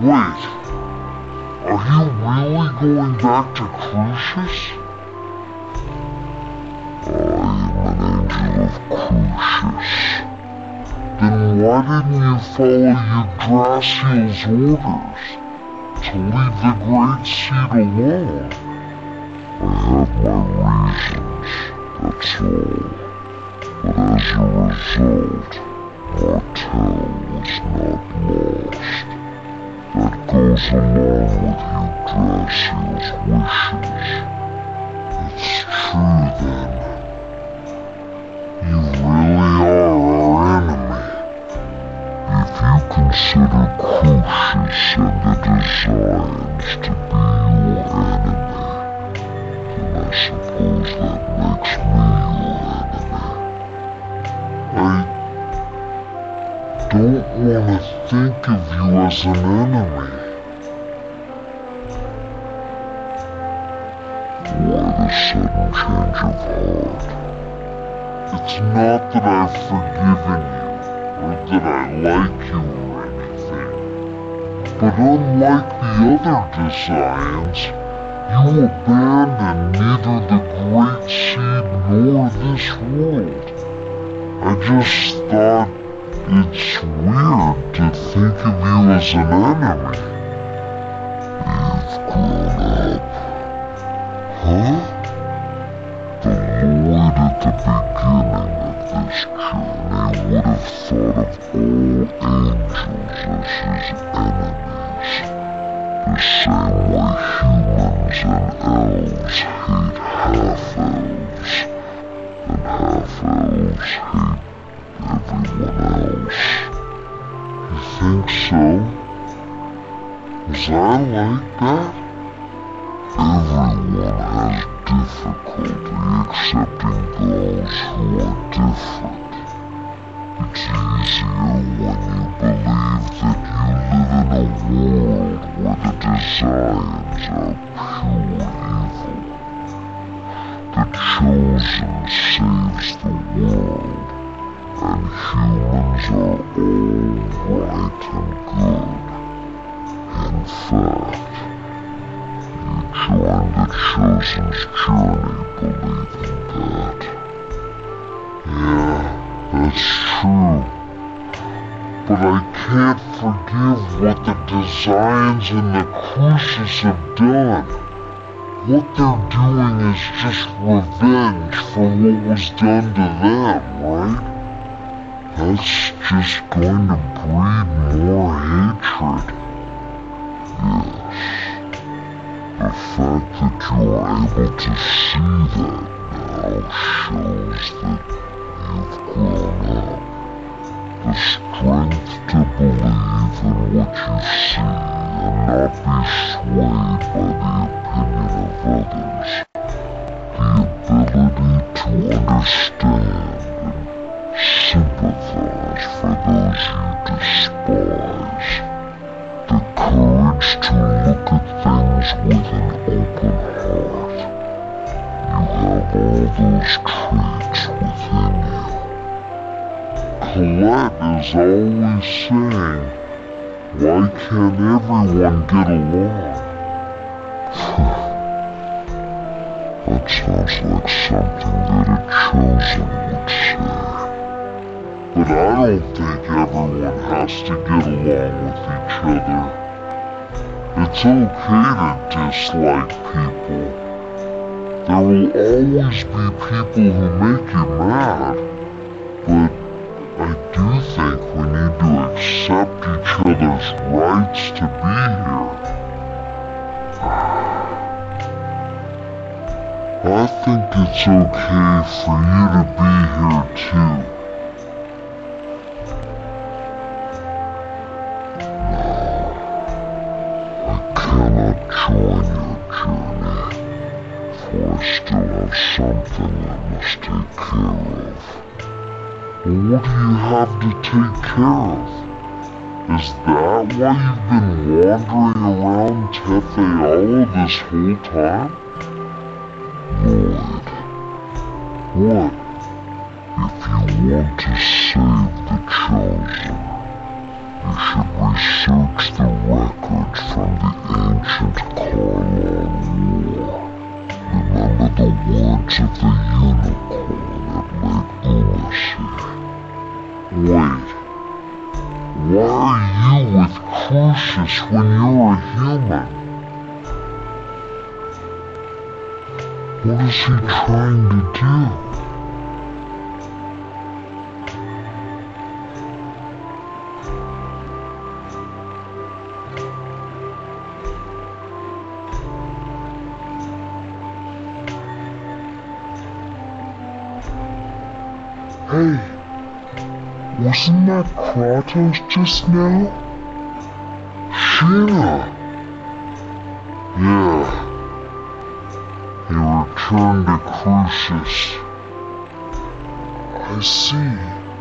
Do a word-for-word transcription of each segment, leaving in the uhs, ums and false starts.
Wait, are you really going back to Crucius? I am an angel of Crucius. Then why didn't you follow Yggdrasil's orders to leave the Great Seed alone? I have my reasons, that's all. But as a result, Martel was not lost. That goes along with Yggdrasil's wishes. It's true then. You really are our enemy. If you consider Crucius and the Designs to be your enemy, then I suppose that makes me your enemy. I don't want to think of you as an enemy. Why the sudden change of heart? It's not that I've forgiven you, or that I like you or anything. But unlike the other Designs, you abandoned neither the Great Seed nor this world. I just thought it's weird to think of you as an enemy. You've grown up. Huh? The Lord at the beginning of this journey would have thought of all angels as his enemies, the same way humans and elves hate half-elves, and half-elves hate everyone else. You think so? Was I like that? Everyone has difficulty accepting those who are different. It's easier when you believe that you live in a world where the Designs are pure evil. The Chosen saves the world, and humans are all right and good. In fact, join the Chosen's journey believing that. Yeah, that's true. But I can't forgive what the Designs and the Crucius have done. What they're doing is just revenge for what was done to them, right? That's just going to breed more hatred. Yes. The fact that you're able to see that now shows that you've grown up. The strength to believe in what you see and not be swayed by the opinion of others. The ability to understand and sympathize for those you despise. The courage to look at things with an open heart. You have all those traits within you. Colette is always saying, why can't everyone get along? That sounds like something that a Chosen would say. But I don't think everyone has to get along with each other. It's okay to dislike people. There will always be people who make you mad, but I do think we need to accept each other's rights to be here. I think it's okay for you to be here too. Join your journey, for I still have something I must take care of. What do you have to take care of? Is that why you've been wandering around Tethe'alla this whole time? Lloyd, what? If you want to save the Chosen, you should research the record you with Cruxis when you're a human? What is he trying to do? Hey, wasn't that Kratos just now? Sheena! Yeah. He returned to Cruxis. I see.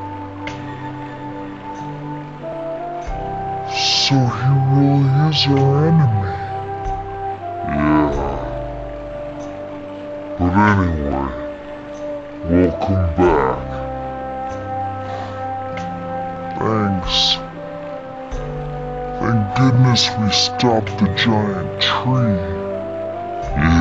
So he really is our enemy. Yeah. But anyway, welcome back. Thanks. Thank goodness we stopped the giant tree. Yeah.